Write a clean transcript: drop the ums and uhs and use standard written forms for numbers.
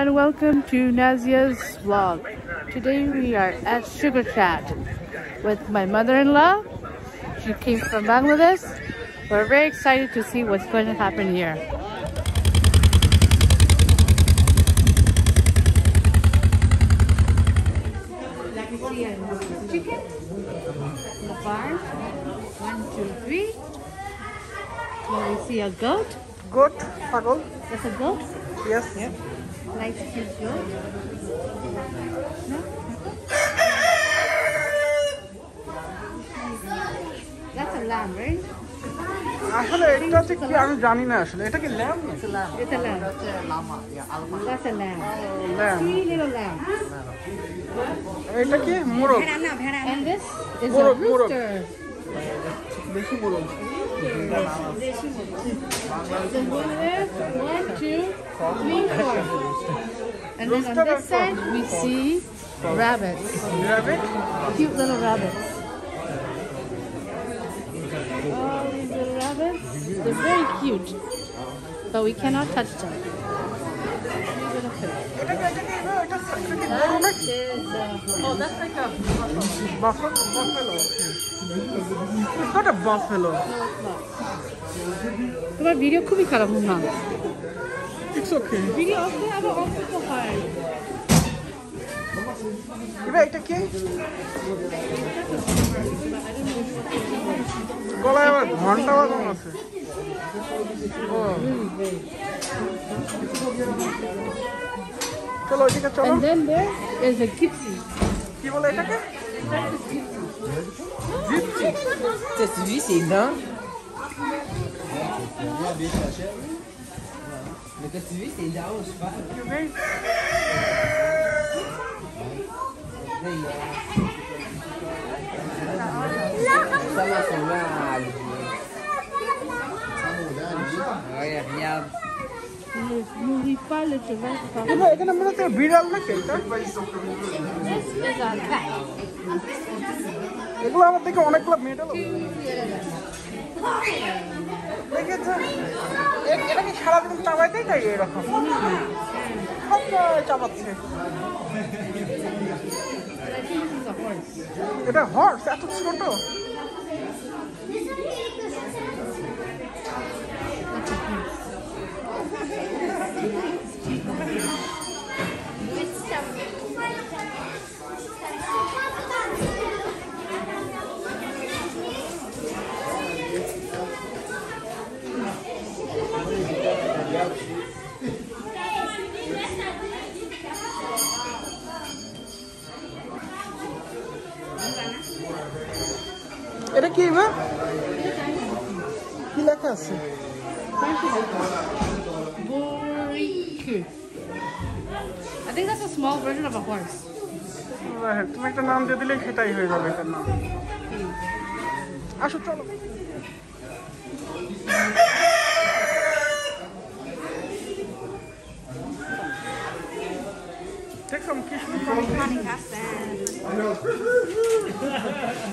everyone, welcome to Nazia's vlog. Today we are at Cinquante-Quatre with my mother-in-law. She came from Bangladesh. We're very excited to see what's going to happen here. Chicken in the farm. 1, 2, 3. Now we see a goat. Goat, pagol. That's a goat? Yes. Yep. Nice cute goat. No? That's a lamb, right? আসলে এটা হচ্ছে কি আমি জানি না আসলে এটা কি lamb না It's a lamb. It's a lamb. That's a lamb. lamb. Three little lamb. এটা কি মোরগ And this is a Morog. rooster. দেখি মোরগ So one there, 1, 2, 3, 4. And then on this side we see rabbits. rabbit Cute little rabbits. All these little rabbits, they're very cute, but we cannot touch them. এটা কি এটা কি That is, oh, that's like a buffalo it's not a buffalo তোমার video খুবই খারাপ না it's okay video আসলে আবার অফ করতে হয় এটা কি গলায় আবার ঘন্টা বাজানো আছে ও চলো এদিকে চলো And then there is a gypsy. কি বলে এটাকে Gypsy. C'est celui-ci, non? Mais t'as suivi, c'est là-haut, je sais pas. Ça va, c'est mal. Ouais, regarde. Ne nourris pas le cheval. এখানে মনে হচ্ছে বিড়াল নাকি এটা This is a cat. এগুলো আমার থেকে অনেকগুলো মেডেল দেখেছো এটা কি সারাদিন চাবাইতেই তাই এরকম সব চাবাচ্ছে এটা হর্স এত ছোট এটা কি বা কি লেখা আছে I think that's a small version of a horse. তুমি একটা নাম দিয়ে দিলে সেটাই হয়ে যাবে এটার নাম আসো চলো দেখলাম কি সুন্দর